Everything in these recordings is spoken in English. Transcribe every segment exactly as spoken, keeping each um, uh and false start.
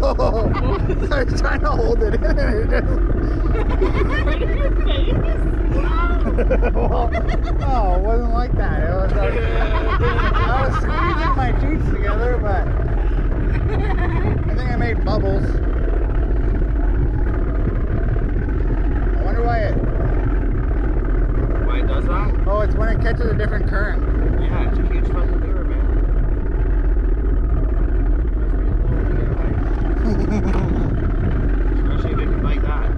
I was trying to hold it in and it just... Right in your face? Well, no, it wasn't like that. It was like... I was squeezing my cheeks together, but... I think I made bubbles. I wonder why it... Why it does that? Oh, it's when it catches a different current. Yeah, it's a huge fucking mirror, man. Especially if it can bite that.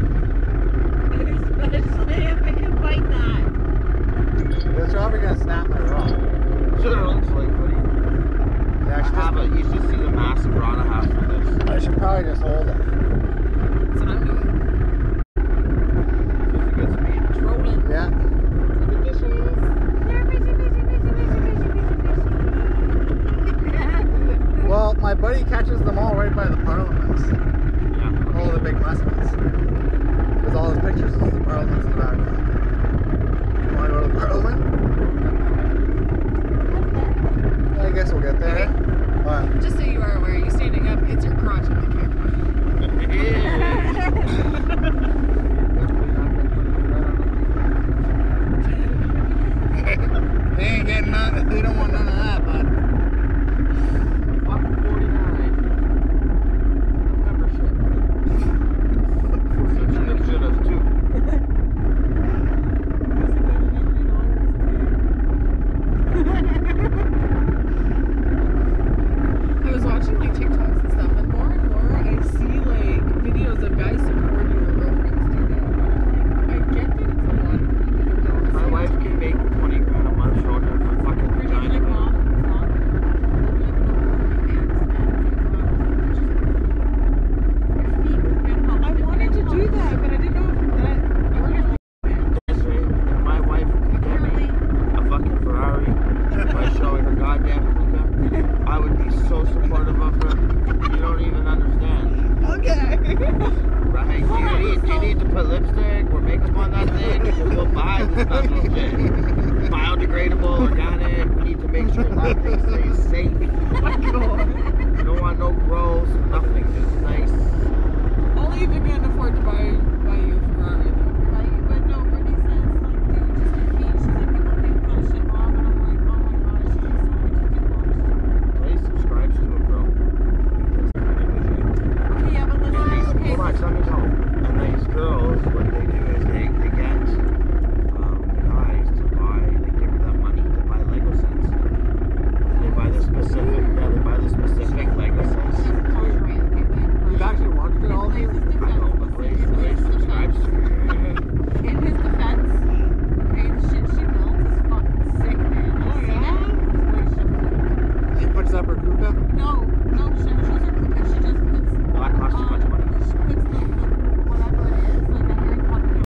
Especially if it can bite that. It's probably gonna snap my rock. Sure, it looks like, buddy. Yeah, I I should, have just, it. You should see the massive rod I have for this. I should probably just hold it. That's what I'm doing. If it gets me. Trolling. Yeah. The fishes. They're fishy, fishy, fishy, fishy, fishy, fishy, fishy. Well, my buddy catches them all right by the parliaments. Yeah. All the big muskies. There's all his pictures of the parliaments in the background. You want to go to the parliament? I guess we'll get there. What? Just so you are aware, you standing up hits your crotch in the camera. They ain't getting none. They don't want none of that, bud. Fuck forty-nine. Membership. They should have too. I was watching like TikToks and stuff, and more and more I see like videos of guys supporting their girlfriends do that. I get that it's a lot of people. My wife can make twenty grand a month showing her for fucking vagina. I wanted to do that, but I didn't know if that I wouldn't. My wife could get me a fucking Ferrari by showing her goddamn hookah. I would be so supportive of her. You don't even understand. Okay. Right? Do you need, do you need to put lipstick or makeup on that thing? Because we'll buy this stuff legit. Biodegradable, organic. We need to make sure that thing stays